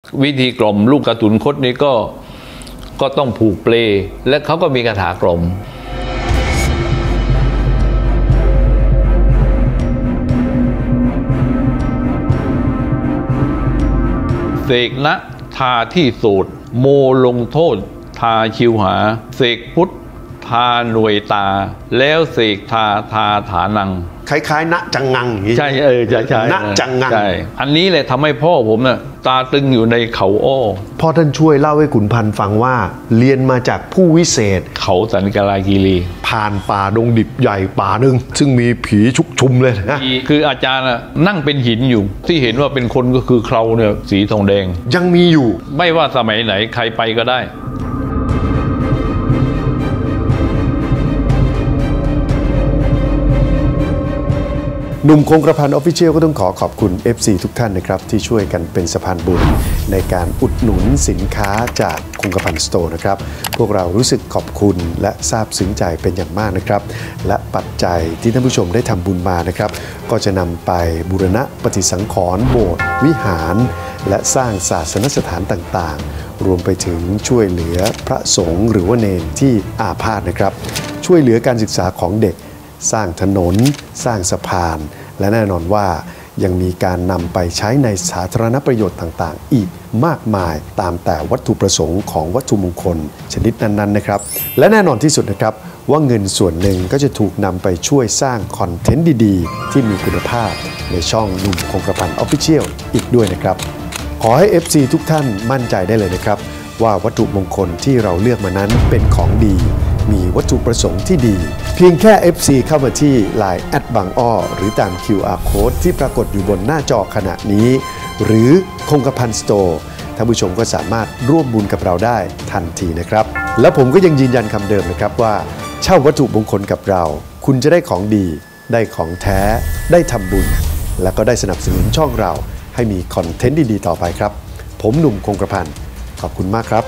วิธีกล่อมลูกกระสุนคดนี้ก็ต้องผูกเปลและเขาก็มีคาถากล่อมเสกนะทาที่สูตรโมลงโทษทาชิวหาเสกพุทธทาหน่วยตาแล้วเสกทาฐานังคล้ายๆณจังงังอย่างนี้ใช่ใช่ณจังงังใช่อันนี้เลยทำให้พ่อผมน่ะตาตึงอยู่ในเขาอ้อพ่อท่านช่วยเล่าให้ขุนพันธ์ฟังว่าเรียนมาจากผู้วิเศษเขาสันกลาคีรีผ่านป่าดงดิบใหญ่ป่าหนึ่งซึ่งมีผีชุกชุมเลยนะคืออาจารย์น่ะนั่งเป็นหินอยู่ที่เห็นว่าเป็นคนก็คือเคราเนี่ยสีทองแดงยังมีอยู่ไม่ว่าสมัยไหนใครไปก็ได้หนุ่มคงกระพัน Official ก็ต้องขอบคุณ FC ทุกท่านนะครับที่ช่วยกันเป็นสะพานบุญในการอุดหนุนสินค้าจากคงกระพันสโตร์นะครับพวกเรารู้สึกขอบคุณและซาบซึ้งใจเป็นอย่างมากนะครับและปัจจัยที่ท่านผู้ชมได้ทำบุญมานะครับก็จะนำไปบูรณะปฏิสังขรณ์โบสถ์วิหารและสร้างศาสนสถานต่างๆรวมไปถึงช่วยเหลือพระสงฆ์หรือว่าเณรที่อาพาธนะครับช่วยเหลือการศึกษาของเด็กสร้างถนนสร้างสะพานและแน่นอนว่ายังมีการนำไปใช้ในสาธารณประโยชน์ต่างๆอีกมากมายตามแต่วัตถุประสงค์ของวัตถุมงคลชนิดนั้นๆนะครับและแน่นอนที่สุดนะครับว่าเงินส่วนหนึ่งก็จะถูกนำไปช่วยสร้างคอนเทนต์ดีๆที่มีคุณภาพในช่องหนุ่มคงกระพัน Official อีกด้วยนะครับขอให้ FC ทุกท่านมั่นใจได้เลยนะครับว่าวัตถุมงคลที่เราเลือกมานั้นเป็นของดีมีวัตถุประสงค์ที่ดีเพียงแค่ FC เข้ามาที่ LINE บางอ้อหรือตาม QR Code ที่ปรากฏอยู่บนหน้าจอขณะนี้หรือคงกระพันสโตร์ท่านผู้ชมก็สามารถร่วมบุญกับเราได้ทันทีนะครับและผมก็ยังยืนยันคำเดิมนะครับว่าเช่าวัตถุมงคลกับเราคุณจะได้ของดีได้ของแท้ได้ทำบุญและก็ได้สนับสนุนช่องเราให้มีคอนเทนต์ดีๆต่อไปครับผมหนุ่มคงกระพันขอบคุณมากครับ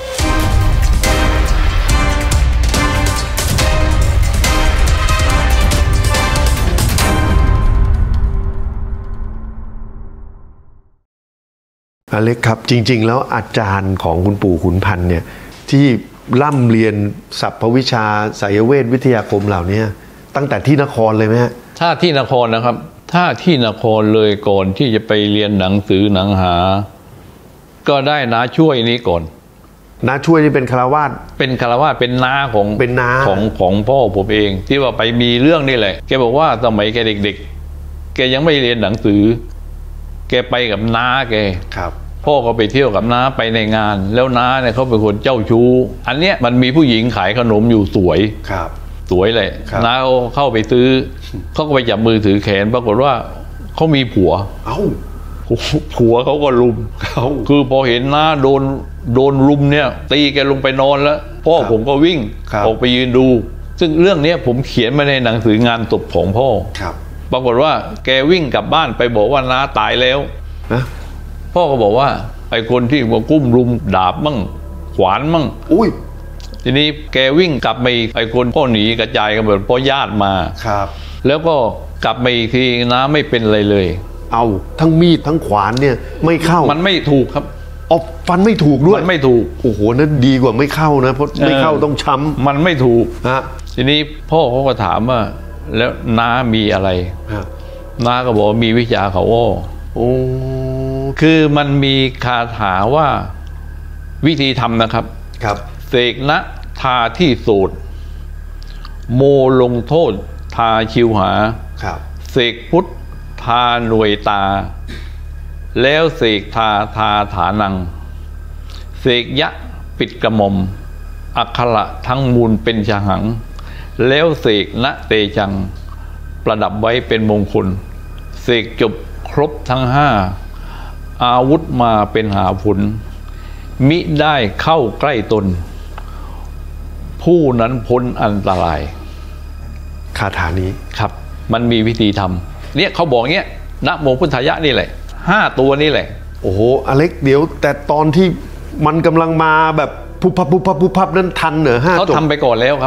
อเล็กครับจริงๆแล้วอาจารย์ของคุณปู่ขุนพันธ์เนี่ยที่ร่ำเรียนศัพท์วิชาไสยเวทวิทยาคมเหล่านี้ตั้งแต่ที่นครเลยไหมฮะถ้าที่นครนะครับถ้าที่นครเลยก่อนที่จะไปเรียนหนังสือหนังหาก็ได้น้าช่วยนี้ก่อนน้าช่วยนี่เป็นคารวาสเป็นคารวาสเป็นน้าของพ่อผมเองที่ว่าไปมีเรื่องนี่แหละแกบอกว่าสมัยแกเด็กๆแกยังไม่เรียนหนังสือแกไปกับน้าแกครับพ่อก็ไปเที่ยวกับน้าไปในงานแล้วน้าเนี่ยเขาเป็นคนเจ้าชู้อันเนี้ยมันมีผู้หญิงขายขนมอยู่สวยครับสวยเลยน้าเข้าไปซื้อเขาก็ไปจับมือถือแขนปรากฏว่าเขามีผัวผัวเขาก็ลุมคือพอเห็นน้าโดนลุมเนี่ยตีแกลงไปนอนแล้วพ่อผมก็วิ่งออกไปยืนดูซึ่งเรื่องนี้ผมเขียนมาในหนังสืองานศพของพ่อปรากฏว่าแกวิ่งกลับบ้านไปบอกว่าน้าตายแล้วนะพ่อก็บอกว่าไอ้คนที่มากุ้มรุมดาบมั่งขวานมั่งทีนี้แกวิ่งกลับไปไอ้คนพ่อหนีกระจายกันหมดเพราะญาติมาแล้วก็กลับไปอีกทีน้าไม่เป็นอะไรเลยเอาทั้งมีดทั้งขวานเนี่ยไม่เข้ามันไม่ถูกครับฟันไม่ถูกด้วยมันไม่ถูกโอ้โหนั้นดีกว่าไม่เข้านะเพราะไม่เข้าต้องช้ำมันไม่ถูกทีนี้พ่อเขาก็ถามว่าแล้วน้ามีอะไรน้าก็บอกมีวิชาเขาคือมันมีคาถาว่าวิธีทำนะครับเสกนะทาที่สูตรโมลงโทษทาชิวหาเสกพุทธทาหน่วยตาแล้วเสกทาฐานังเสกยะปิดกระหม่อมอักขระทั้งมูลเป็นฉหังแล้วเสกณเตจังประดับไว้เป็นมงคลเสกจบครบทั้งห้าอาวุธมาเป็นหาผลมิได้เข้าใกล้ตนผู้นั้นพ้นอันตรายคาถานี้ครับมันมีวิธีทำเนี่ยเขาบอกเงี้ยนะโมพุทธายะนี่แหละ5 ตัวนี่แหละโอ้โหอเล็กเดี๋ยวแต่ตอนที่มันกำลังมาแบบพุบพับนั้นทันเหรอ5 ตัวเขาทำไปก่อนแล้วครับ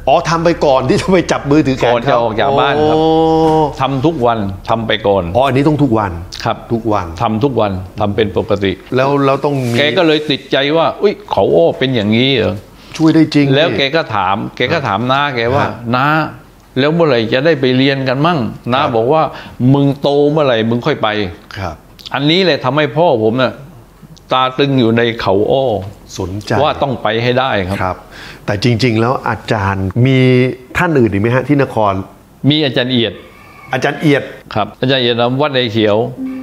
อ๋อทำไปก่อนที่จะไปจับมือถือแขนก่อนจะออกจากบ้านครับทำทุกวันทำไปก่อนอ๋ออันนี้ต้องทุกวันครับทุกวันทำทุกวันทำเป็นปกติแล้วเราต้องมีแกก็เลยติดใจว่าอุ้ยเขาเป็นอย่างนี้เหรอช่วยได้จริงแล้วแกก็ถามน้าแกว่าน้าแล้วเมื่อไหร่จะได้ไปเรียนกันมั่งน้าบอกว่ามึงโตเมื่อไหร่มึงค่อยไปครับอันนี้เลยทำให้พ่อผมเนี่ยตาตึงอยู่ในเขาสนใจว่าต้องไปให้ได้ครับแต่จริงๆแล้วอาจารย์มีท่านอื่นอีกไหมฮะที่นครมีอาจารย์เอียดครับอาจารย์เอียดวัดไอเขียว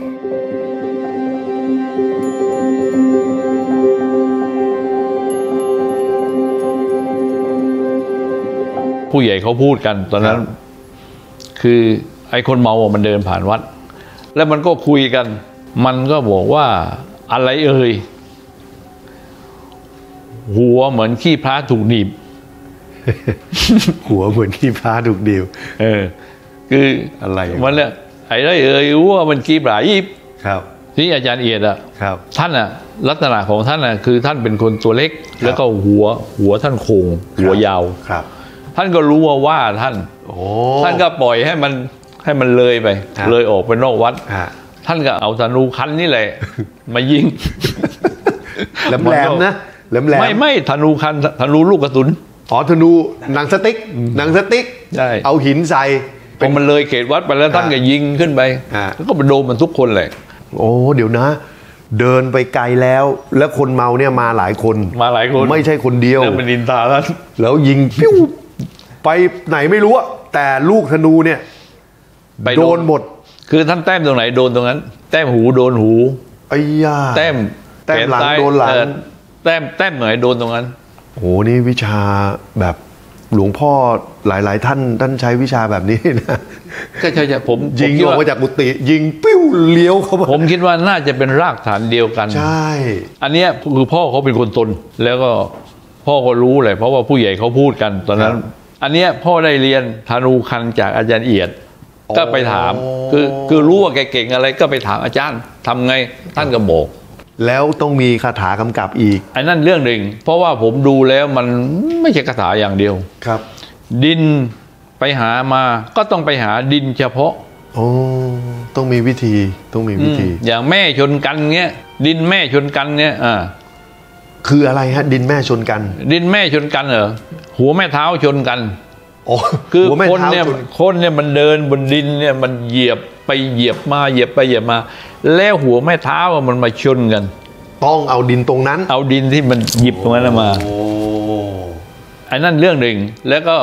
ผู้ใหญ่เขาพูดกันตอนนั้นคือไอ้คนเมามันเดินผ่านวัดแล้วมันก็คุยกันมันก็บอกว่าอะไรหัวเหมือนขี้พระถูกหนีบหัวเหมือนขี้พระถูกหนีบคืออะไรมันเนี่ยไอ้ว่ามันขี้ปลายิบครับนี่อาจารย์เอียดครับท่านลักษณะของท่านคือท่านเป็นคนตัวเล็กแล้วก็หัวท่านโค้งหัวยาวครับท่านก็รู้ว่าท่านท่านก็ปล่อยให้มันเลยไปเลยออกไปนอกวัดท่านก็เอาธนูคันนี่แหละมายิงแหลมๆนะแหลมไม่ธนูคันธนูลูกกระสุนอ๋อธนูหนังสติ๊กใช่เอาหินใส่พอมันเลยเขตวัดไปแล้วท่านก็ยิงขึ้นไปแล้วก็ไปโดนมันทุกคนเลยโอ้เดี๋ยวนะเดินไปไกลแล้วคนเมาเนี่ยมาหลายคนไม่ใช่คนเดียวแล้วมันดินตาแล้วยิงปิ้วไปไหนไม่รู้แต่ลูกธนูเนี่ยโดนหมดคือท่านแต้มตรงไหนโดนตรงนั้นแต้มหูโดนหูไอ้ย่าแต้มหลังโดนหลังแต้มไหนโดนตรงนั้นโหนี่วิชาแบบหลวงพ่อหลายๆท่านใช้วิชาแบบนี้นะก็ใช่ผมยิงออกมาจากกุฏิยิงปิ้วเลี้ยวเข้ามาผมคิดว่าน่าจะเป็นรากฐานเดียวกันใช่อันนี้คือพ่อเขาเป็นคนตนแล้วก็พ่อก็รู้เลยเพราะว่าผู้ใหญ่เขาพูดกันตอนนั้นอันนี้พ่อได้เรียนธนูคันจากอาจารย์เอียดก็ไปถามคือรู้ว่าแกเก่งอะไรก็ไปถามอาจารย์ทำไงท่านก็บอกแล้วต้องมีคาถากำกับอีกไอ้นั่นเรื่องหนึ่งเพราะว่าผมดูแล้วมันไม่ใช่คาถาอย่างเดียวครับดินไปหามาก็ต้องไปหาดินเฉพาะต้องมีวิธีอย่างแม่ชนกันเงี้ยดินแม่ชนกันเงี้ยคืออะไรฮะดินแม่ชนกันดินแม่ชนกันเหรอหัวแม่เท้าชนกันคือคนเนี่ยมันเดินบนดินเนี่ยมันเหยียบไปเหยียบมาเหยียบไปเหยียบมาแล้วหัวแม่เท้ามันมาชนกันต้องเอาดินตรงนั้นเอาดินที่มันหยิบตรงนั้นมาไอ้นั่นเรื่องหนึ่งแล้วก็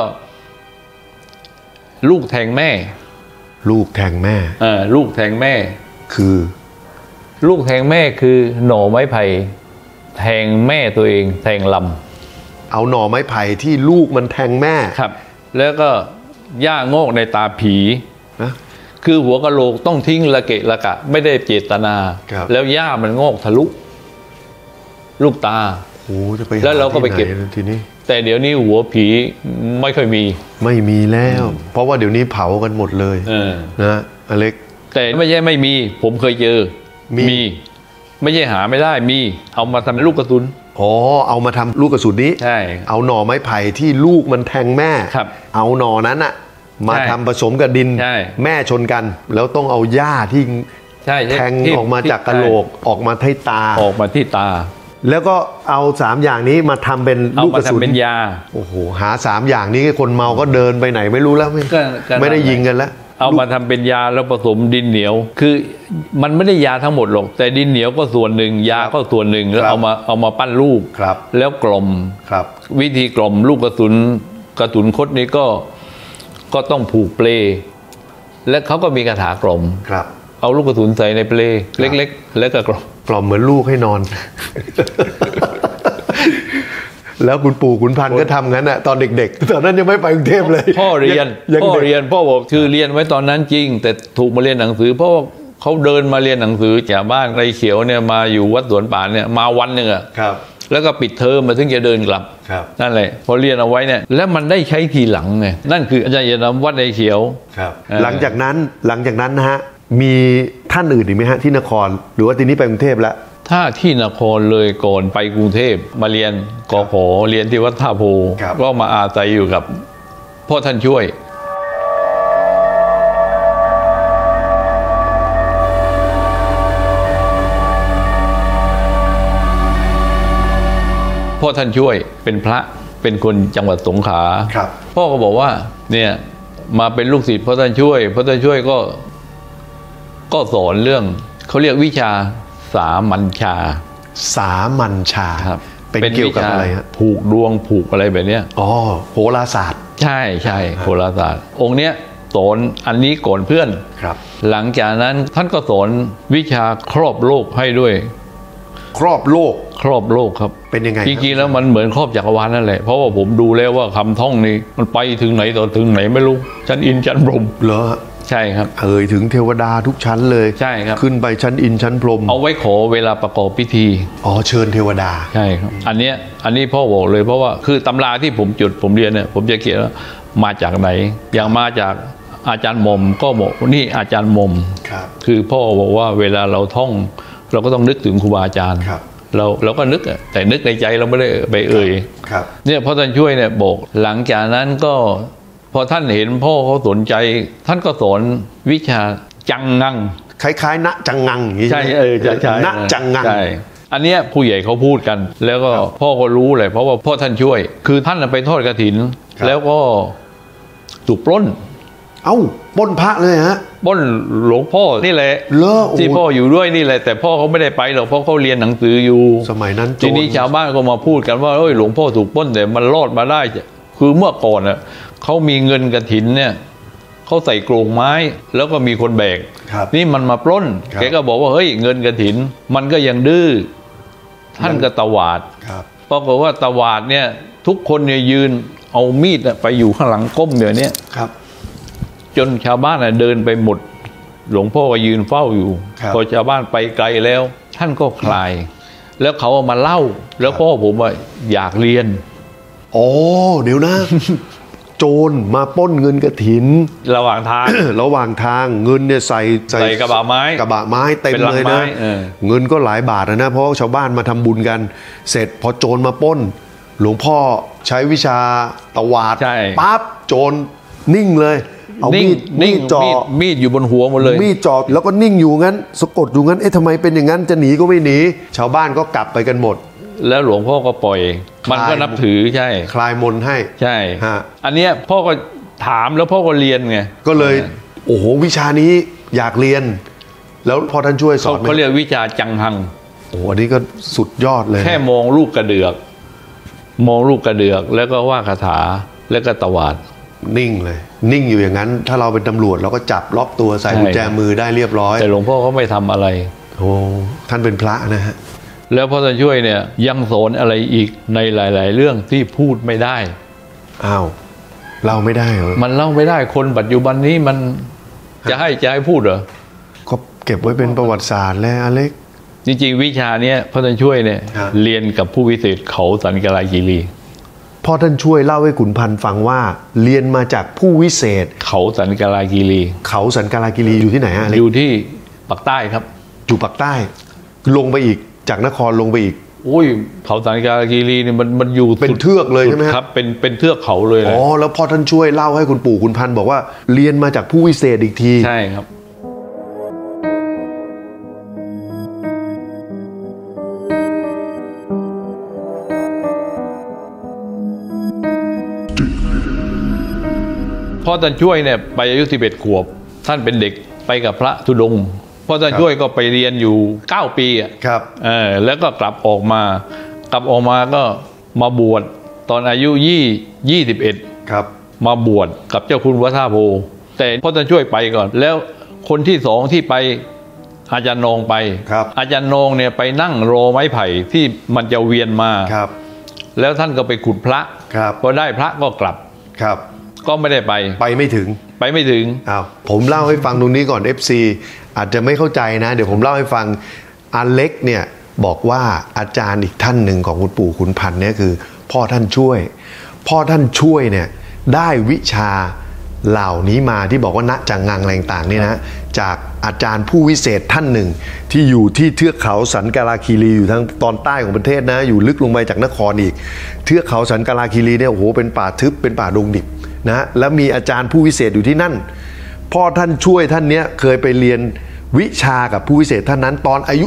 ลูกแทงแม่ลูกแทงแม่ลูกแทงแม่คือลูกแทงแม่คือหน่อไม้ไผ่แทงแม่ตัวเองแทงลำเอาหน่อไม้ไผ่ที่ลูกมันแทงแม่ครับแล้วก็หญ้างอกในตาผีคือหัวกะโหลกต้องทิ้งละเกะละกะไม่ได้เจตนาแล้วหญ้ามันงอกทะลุลูกตาจะไปแล้วเราก็ไปเก็บทีนี้แต่เดี๋ยวนี้หัวผีไม่ค่อยไม่มีแล้วเพราะว่าเดี๋ยวนี้เผากันหมดเลยนะอเล็กแต่ไม่ใช่ไม่มีผมเคยเจอมีไม่ใช่หาไม่ได้มีเอามาทำลูกกระสุนเอามาทำลูกกระสุนนี้ใช่เอาหน่อไม้ไผ่ที่ลูกมันแทงแม่เอาหน่อนั้นมาทำผสมกับดินแม่ชนกันแล้วต้องเอาหญ้าที่แทงออกมาจากกะโหลกออกมาที่ตาแล้วก็เอา3อย่างนี้มาทำเป็นลูกกระสุนเป็นยาโอ้โหหา3อย่างนี้คนเมาก็เดินไปไหนไม่รู้แล้วไม่ได้ยิงกันแล้วเอามาทำเป็นยาแล้วผสมดินเหนียวคือมันไม่ได้ยาทั้งหมดหรอกแต่ดินเหนียวก็ส่วนหนึ่งยาก็ส่วนหนึ่งแล้วเอามาปั้นลูกแล้วกล่อมวิธีกล่อมลูกกระสุนคดนี้ก็ต้องผูกเปลและเขาก็มีคาถากล่อมเอาลูกกระสุนใส่ในเปลเล็กๆแล้วก็กล่อมเหมือนลูกให้นอน แล้วคุณปู่คุณพันก็ทำงั้นตอนเด็กๆตอนนั้นยังไม่ไปกรุงเทพเลยพ่อเรียนพ่อบอกคือเรียนไว้ตอนนั้นจริงแต่ถูกมาเรียนหนังสือเพราะว่าเขาเดินมาเรียนหนังสือจากบ้านไรเขียวเนี่ยมาอยู่วัดสวนป่าเนี่ยมาวันหนึ่งแล้วก็ปิดเทอมมาถึงจะเดินกลับนั่นแหละพอเรียนเอาไว้เนี่ยแล้วมันได้ใช้ทีหลังไงนั่นคืออาจารย์นำวัดไรเขียวหลังจากนั้นนะฮะมีท่านอื่นอีกไหมฮะที่นครหรือว่าทีนี้ไปกรุงเทพแล้วถ้าที่นครเลยก่อนไปกรุงเทพมาเรียนกขเรียนที่วัดท่าโพก็มาอาศัยอยู่กับพ่อท่านช่วยพ่อท่านช่วยเป็นพระเป็นคนจังหวัดสงขลาพ่อก็บอกว่าเนี่ยมาเป็นลูกศิษย์พ่อท่านช่วยพ่อท่านช่วยก็สอนเรื่องเขาเรียกวิชาสามัญชาครับเป็นเกี่ยวกับอะไรฮะผูกดวงผูกอะไรแบบเนี้ยอ๋อโหราศาสตร์ใช่โหราศาสตร์องค์เนี้ยสอนอันนี้ก่อนเพื่อนครับหลังจากนั้นท่านก็สอนวิชาครอบโลกให้ด้วยครอบโลกครับเป็นยังไงจริงๆแล้วมันเหมือนครอบจักรวาลนั่นแหละเพราะว่าผมดูแล้วว่าคำท่องนี้มันไปถึงไหนต่อถึงไหนไม่รู้ชั้นอินชั้นพรหมเหรอใช่ครับถึงเทวดาทุกชั้นเลยใช่ครับขึ้นไปชั้นอินชั้นพรหมเอาไว้ขอเวลาประกอบพิธีเชิญเทวดาใช่ครับอันนี้พ่อบอกเลยเพราะว่าคือตำราที่ผมเรียนเนี่ยผมจะเขียนว่ามาจากไหนอย่างมาจากอาจารย์หม่อมก็บอกนี่อาจารย์หม่อมคือพ่อบอกว่าเวลาเราท่องเราก็ต้องนึกถึงครูบาอาจารย์เราก็นึกแต่นึกในใจเราไม่ได้ไปเนี่ยพ่อท่านช่วยเนี่ยบอกหลังจากนั้นก็พอท่านเห็นพ่อเขาสนใจท่านก็สอนวิชาจังงังคล้ายๆณจังงังอย่างนี้ใช่ใช่ณจังงังใช่อันเนี้ยผู้ใหญ่เขาพูดกันแล้วก็พ่อก็รู้เลยเพราะว่าพ่อท่านช่วยคือท่านไปทอดกฐินแล้วก็ถูกปล้นปล้นพระเลยฮะปล้นหลวงพ่อนี่แหละที่พ่ออยู่ด้วยนี่แหละแต่พ่อเขาไม่ได้ไปหรอกเพราะเขาเรียนหนังสืออยู่สมัยนั้นทีนี้ชาวบ้านก็มาพูดกันว่าหลวงพ่อถูกปล้นแต่มันรอดมาได้คือเมื่อก่อนน่ะเขามีเงินกฐินเนี่ยเขาใส่กรงไม้แล้วก็มีคนแบกนี่มันมาปล้นแกก็บอกว่าเฮ้ยเงินกฐินมันก็ยังดื้อท่านก็ตวาดปรากฏว่าตวาดเนี่ยทุกคนเนี่ยยืนเอามีดไปอยู่ข้างหลังก้มเดี๋ยวนี้จนชาวบ้านเดินไปหมดหลวงพ่อก็ยืนเฝ้าอยู่พอชาวบ้านไปไกลแล้วท่านก็คลายแล้วเขาเอามาเล่าแล้วพ่อผมว่าอยากเรียนเดี๋ยวนะ โจรมาปล้นเงินกฐินระหว่างทางเงินเนี่ยใส่กระบะไม้เต็มเลยนะเงินก็หลายบาทนะเพราะชาวบ้านมาทำบุญกันเสร็จพอโจรมาปล้นหลวงพ่อใช้วิชาตวาดปั๊บโจรนิ่งเลยเอามีดจ่อมีดอยู่บนหัวหมดเลยมีดจ่อแล้วก็นิ่งอยู่งั้นสะกดอยู่งั้นทำไมเป็นอย่างนั้นจะหนีก็ไม่หนีชาวบ้านก็กลับไปกันหมดแล้วหลวงพ่อก็ปล่อยมันก็นับถือใช่คลายมนให้ใช่อันเนี้ยพ่อก็ถามแล้วพ่อก็เรียนไงก็เลยวิชานี้อยากเรียนแล้วพอท่านช่วยสอนเขาเรียกวิชาจังหังอันนี้ก็สุดยอดเลยแค่มองลูกกระเดือกแล้วก็ว่าคาถาแล้วก็ตวาดนิ่งเลยนิ่งอยู่อย่างนั้นถ้าเราเป็นตำรวจเราก็จับล็อกตัวใส่กุญแจมือได้เรียบร้อยแต่หลวงพ่อเขาไม่ทำอะไรท่านเป็นพระนะฮะแล้วพ่อท่านช่วยเนี่ยยังสอนอะไรอีกในหลายๆเรื่องที่พูดไม่ได้เล่าไม่ได้เหรอมันเล่าไม่ได้คนปัจจุบันนี้มันจะให้พูดเหรอก็เก็บไว้เป็นประวัติศาสตร์แล้วอเล็กจริงๆวิชาเนี้ยพ่อท่านช่วยเนี่ยเรียนกับผู้วิเศษเขาสันกลาคีรีพ่อท่านช่วยเล่าให้ขุนพันธ์ฟังว่าเรียนมาจากผู้วิเศษเขาสันกลาคีรีอยู่ที่ไหนฮะอยู่ที่ปากใต้ครับอยู่ปากใต้ลงไปอีกจากนครลงไปอีกเขาสันกลาคีรีเนี่ยมันอยู่เป็นเทือกเลยใช่ไหมครับเป็นเทือกเขาเลยแล้วพ่อท่านช่วยเล่าให้คุณปู่คุณพันธ์บอกว่าเรียนมาจากผู้วิเศษอีกทีใช่ครับพ่อท่านช่วยเนี่ยไปอายุ11 ขวบท่านเป็นเด็กไปกับพระธุดงค์พ่อท่านช่วยก็ไปเรียนอยู่9 ปีครับแล้วก็กลับออกมาก็มาบวชตอนอายุ21 ครับมาบวชกับเจ้าคุณวัฒนาโพแต่พ่อท่านช่วยไปก่อนแล้วคนที่สองที่ไปอาจารย์นงไปอาจารย์นงเนี่ยไปนั่งรอไม้ไผ่ที่มันจะเวียนมาแล้วท่านก็ไปขุดพระพอได้พระก็กลับก็ไม่ได้ไปไม่ถึงผมเล่าให้ฟังตรงนี้ก่อน FC อาจจะไม่เข้าใจนะเดี๋ยวผมเล่าให้ฟังอเล็กเนี่ยบอกว่าอาจารย์อีกท่านหนึ่งของคุณปู่ขุนพันธ์เนี่ยคือพ่อท่านช่วยเนี่ยได้วิชาเหล่านี้มาที่บอกว่าณจังงังอะไรต่างๆนี่นะจากอาจารย์ผู้วิเศษท่านหนึ่งที่อยู่ที่เทือกเขาสันกาลาคีรีอยู่ทางตอนใต้ของประเทศนะอยู่ลึกลงไปจากนครอีกเทือกเขาสันกาลาคีรีเนี่ยเป็นป่าทึบเป็นป่าดงดิบนะแล้วมีอาจารย์ผู้วิเศษอยู่ที่นั่นพ่อท่านช่วยท่านเนี้ยเคยไปเรียนวิชากับผู้วิเศษท่านนั้นตอนอายุ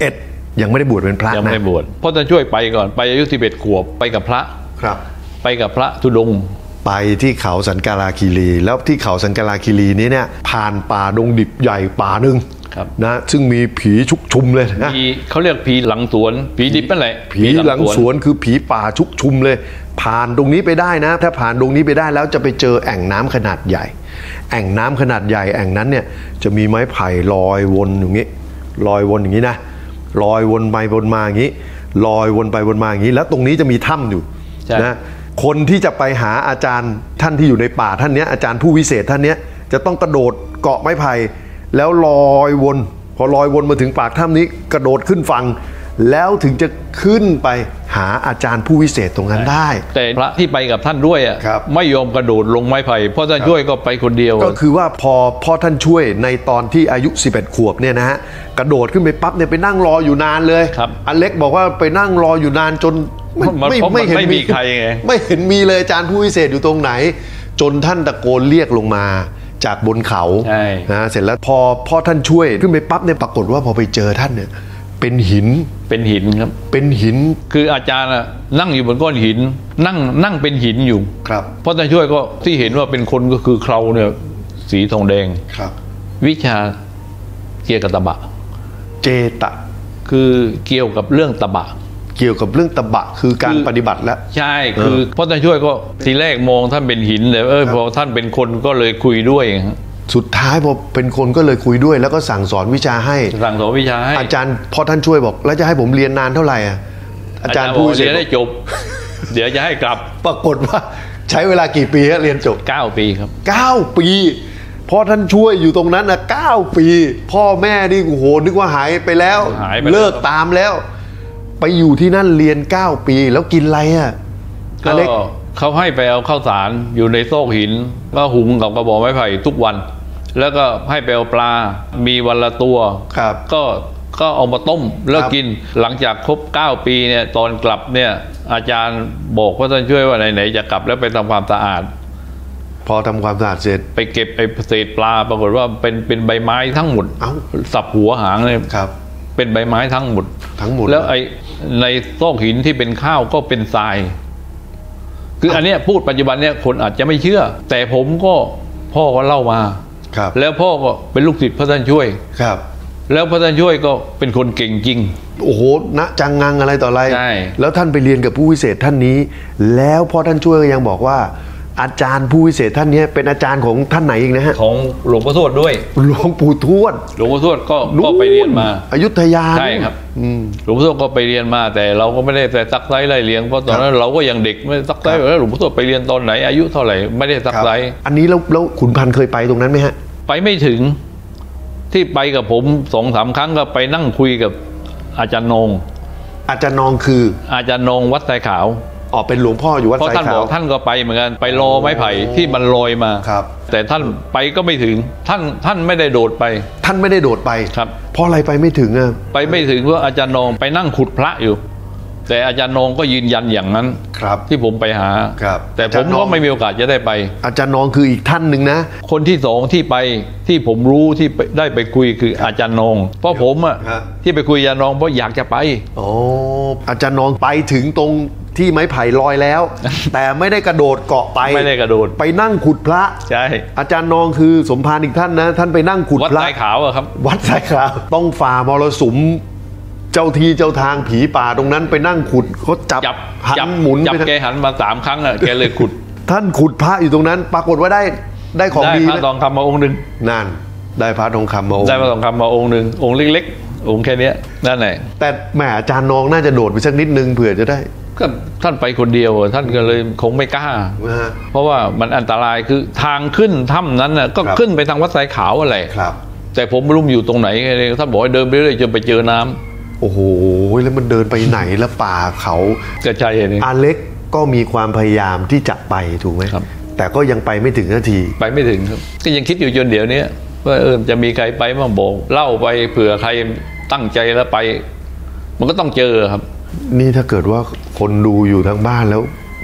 11ยังไม่ได้บวชเป็นพระนะยังไม่ได้บวชพ่อท่านช่วยไปก่อนไปอายุ11 ขวบไปกับพระครับไปกับพระธุดงค์ไปที่เขาสันกาลาคีรีแล้วที่เขาสันกาลาคีรีนี้เนี่ยผ่านป่าดงดิบใหญ่ป่าหนึ่งนะซึ่งมีผีชุกชุมเลยนะเขาเรียกผีหลังสวนผีดิบนั่นแหละผีหลังสวนคือผีป่าชุกชุมเลยผ่านตรงนี้ไปได้นะถ้าผ่านตรงนี้ไปได้แล้วจะไปเจอแอ่งน้ำขนาดใหญ่แอ่งน้ำขนาดใหญ่แอ่งนั้นเนี่ยจะมีไม้ไผ่ลอยวนอย่างนี้ลอยวนอย่างนี้นะลอยวนไปวนมาอย่างนี้ลอยวนไปวนมาอย่างนี้แล้วตรงนี้จะมีถ้ำอยู่นะคนที่จะไปหาอาจารย์ท่านที่อยู่ในป่าท่านนี้อาจารย์ผู้วิเศษท่านนี้จะต้องกระโดดเกาะไม้ไผ่แล้วลอยวนพอลอยวนมาถึงปากถ้ำนี้กระโดดขึ้นฝั่งแล้วถึงจะขึ้นไปหาอาจารย์ผู้วิเศษตรงนั้นได้แต่พระที่ไปกับท่านด้วยอ่ะไม่ยอมกระโดดลงไม้ไผ่เพราะท่านช่วยก็ไปคนเดียวก็คือว่าพอพ่อท่านช่วยในตอนที่อายุ11 ขวบเนี่ยนะฮะกระโดดขึ้นไปปั๊บเนี่ยไปนั่งรออยู่นานเลยอเล็กบอกว่าไปนั่งรออยู่นานจนไม่เห็นมีใครไงไม่เห็นมีเลยอาจารย์ผู้วิเศษอยู่ตรงไหนจนท่านตะโกนเรียกลงมาจากบนเขานะเสร็จแล้วพอพ่อท่านช่วยขึ้นไปปั๊บเนี่ยปรากฏว่าพอไปเจอท่านเนี่ยเป็นหินครับเป็นหินคืออาจารย์นั่งอยู่บนก้อนหินนั่งเป็นหินอยู่ครับพ่อท่านช่วยก็ที่เห็นว่าเป็นคนก็คือเคราเนี่ยสีทองแดงครับวิชาเกี่ยวกับตบะเจตะคือเกี่ยวกับเรื่องตบะเกี่ยวกับเรื่องตบะคือการปฏิบัติแล้วใช่คือพ่อท่านช่วยก็ทีแรกมองท่านเป็นหินแต่พอท่านเป็นคนก็เลยคุยด้วยสุดท้ายพอเป็นคนก็เลยคุยด้วยแล้วก็สั่งสอนวิชาให้อาจารย์พ่อท่านช่วยบอกแล้วจะให้ผมเรียนนานเท่าไหร่อาจารย์ผู้เรียนได้จบเดี๋ยวจะให้กลับปรากฏว่าใช้เวลากี่ปีเรียนจบ 9 ปีครับ 9 ปีพ่อท่านช่วยอยู่ตรงนั้นนะ9 ปีพ่อแม่นี่โอ้โหนึกว่าหายไปแล้วเลิกตามแล้วไปอยู่ที่นั่นเรียน9 ปีแล้วกินอะไรก็เขาให้ไปเอาข้าวสารอยู่ในโซกหินก็หุงกับกระบอกไม้ไผ่ทุกวันแล้วก็ให้ไปเอาปลามีวันละตัวก็เอามาต้มแล้วกินหลังจากครบ9 ปีเนี่ยตอนกลับเนี่ยอาจารย์บอกว่าท่านช่วยว่าไหนๆจะกลับแล้วไปทำความสะอาดพอทำความสะอาดเสร็จไปเก็บไอ้เศษปลาปรากฏว่าเป็นใบไม้ทั้งหมดสับหัวหางเลยเป็นใบไม้ทั้งหมดแล้วไอ้ในซอกหินที่เป็นข้าวก็เป็นทรายคืออันเนี้ยพูดปัจจุบันเนี่ยคนอาจจะไม่เชื่อแต่ผมก็พ่อก็เล่ามาแล้วพ่อก็เป็นลูกศิษย์พระท่านช่วยแล้วพระท่านช่วยก็เป็นคนเก่งจริงโอ้โหณจังงังอะไรต่ออะไรใช่แล้วท่านไปเรียนกับผู้วิเศษท่านนี้แล้วพ่อท่านช่วยก็ยังบอกว่าอาจารย์ผู้วิเศษท่านนี้เป็นอาจารย์ของท่านไหนอีกนะฮะของหลวงพ่อทวดด้วยหลวงปู่ทวดหลวงพ่อทวดก็ไปเรียนมาอยุธยาใช่ครับหลวงพ่อทวดก็ไปเรียนมาแต่เราก็ไม่ได้แต่ซักไซไล่เลี้ยงเพราะตอนนั้นเราก็ยังเด็กไม่ซักไซแล้วหลวงพ่อทวดไปเรียนตอนไหนอายุเท่าไหร่ไม่ได้ซักไซอันนี้แล้วขุนพันธ์เคยไปตรงนั้นไหมฮะไปไม่ถึงที่ไปกับผม2-3 ครั้งก็ไปนั่งคุยกับอาจารย์นงอาจารย์นงคืออาจารย์นงวัดทรายขาวเป็นหลวงพ่ออยู่วัดทรายขาวเพราะท่านบอกท่านก็ไปเหมือนกันไปรอไม้ไผ่ที่มันลอยมาแต่ท่านไปก็ไม่ถึงท่านไม่ได้โดดไปท่านไม่ได้โดดไปครับเพราะอะไรไปไม่ถึงไปไม่ถึงเพราะอาจารย์นงไปนั่งขุดพระอยู่แต่อาจารย์นงก็ยืนยันอย่างนั้นที่ผมไปหาแต่ผมก็ไม่มีโอกาสจะได้ไปอาจารย์นงคืออีกท่านหนึ่งนะคนที่2ที่ไปที่ผมรู้ที่ได้ไปคุยคืออาจารย์นงเพราะผมที่ไปคุยอาจารย์นงเพราะอยากจะไปอาจารย์นงไปถึงตรงที่ไม้ไผ่ลอยแล้วแต่ไม่ได้กระโดดเกาะไปไม่ได้กระโดดไปนั่งขุดพระใช่อาจารย์นงคือสมภารอีกท่านนะท่านไปนั่งขุดพระวัดทรายขาวครับวัดทรายขาวต้องฝ่ามรสุมเจ้าที่เจ้าทางผีป่าตรงนั้นไปนั่งขุดเขาจับหันหมุนจับแกหันมา3 ครั้งแกเลยขุดท่านขุดพระอยู่ตรงนั้นปรากฏว่าได้ของดีได้พระทองคำมาองค์หนึ่งนั่นได้พระทองคำมาองค์ได้พระทองคำมาองค์หนึ่งองค์เล็กๆองค์แค่นี้นั่นแหละแต่แหมอาจารย์นงน่าจะโดดไปสักนิดนึงเผื่อจะได้ก็ท่านไปคนเดียวท่านก็เลยคงไม่กล้าเพราะว่ามันอันตรายคือทางขึ้นถ้ำนั้นน่ะก็ขึ้นไปทางวัดทรายขาวอะไรแต่ผมไม่รู้อยู่ตรงไหนท่านบอกให้เดินไปเรื่อยจนไปเจอน้ำโอ้โหแล้วมันเดินไปไหนแล้วป่าเขากระจายนี่อาเล็กก็มีความพยายามที่จะไปถูกไหมครับแต่ก็ยังไปไม่ถึงนาทีไปไม่ถึงครับก็ยังคิดอยู่จนเดี๋ยวนี้ว่าจะมีใครไปบ้างบอกเล่าไปเผื่อใครตั้งใจแล้วไปมันก็ต้องเจอครับนี่ถ้าเกิดว่าคนดูอยู่ทางบ้านแล้ว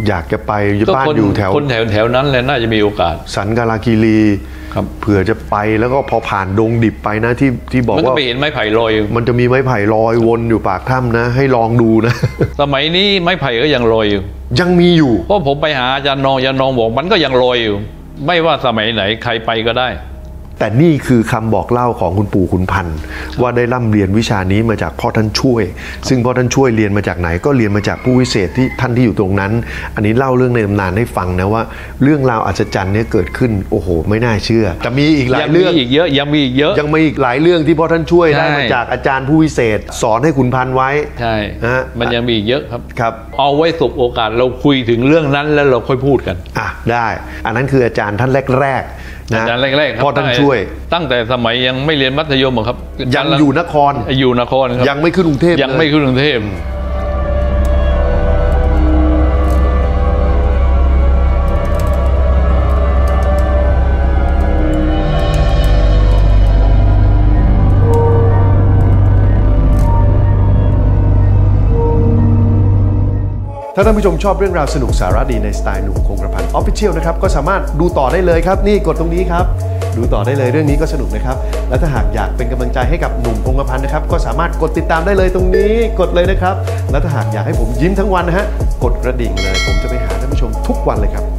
อยากจะไปบ้านอยู่แถวคนแถวนั้นแหละน่าจะมีโอกาสสันกาลาคีรีครับเผื่อจะไปแล้วก็พอผ่านดงดิบไปนะที่บอกว่ามันก็ไปเห็นไม้ไผ่ลอยมันจะมีไม้ไผ่ลอยวนอยู่ปากถ้ำนะให้ลองดูนะสมัยนี้ไม้ไผ่ก็ยังลอยอยู่ยังมีอยู่เพราะผมไปหาอาจารย์นองบอกมันก็ยังลอยอยู่ไม่ว่าสมัยไหนใครไปก็ได้แต่นี่คือคำบอกเล่าของคุณปู่ขุนพันธ์ว่าได้ร่ำเรียนวิชานี้มาจากพ่อท่านช่วยซึ่งพ่อท่านช่วยเรียนมาจากไหนก็เรียนมาจากผู้วิเศษที่ท่านที่อยู่ตรงนั้นอันนี้เล่าเรื่องในตำนานให้ฟังนะว่าเรื่องราวอัศจรรย์นี้เกิดขึ้นโอ้โหไม่น่าเชื่อจะมีอีกหลายเรื่องอีกเยอะยังมีอีกเยอะยังมีอีกหลายเรื่องที่พ่อท่านช่วยได้มาจากอาจารย์ผู้วิเศษสอนให้ขุนพันธ์ไว้ใช่มันยังมีอีกเยอะครับครับเอาไว้สบโอกาสเราคุยถึงเรื่องนั้นแล้วเราค่อยพูดกันได้อันนั้นคืออาจารย์ท่านแรกอาจารย์แรกๆพ่อท่านช่วยตั้งแต่สมัยยังไม่เรียนมัธยมครับยังอยู่นครครับยังไม่ขึ้นกรุงเทพยังไม่ขึ้นกรุงเทพถ้าท่านผู้ชมชอบเรื่องราวสนุกสาระดีในสไตล์หนุ่มคงกระพัน Official นะครับก็สามารถดูต่อได้เลยครับนี่กดตรงนี้ครับดูต่อได้เลยเรื่องนี้ก็สนุกนะครับและถ้าหากอยากเป็นกำลังใจให้กับหนุ่มคงกระพันนะครับก็สามารถกดติดตามได้เลยตรงนี้กดเลยนะครับและถ้าหากอยากให้ผมยิ้มทั้งวันนะฮะกดกระดิ่งเลยผมจะไปหาท่านผู้ชมทุกวันเลยครับ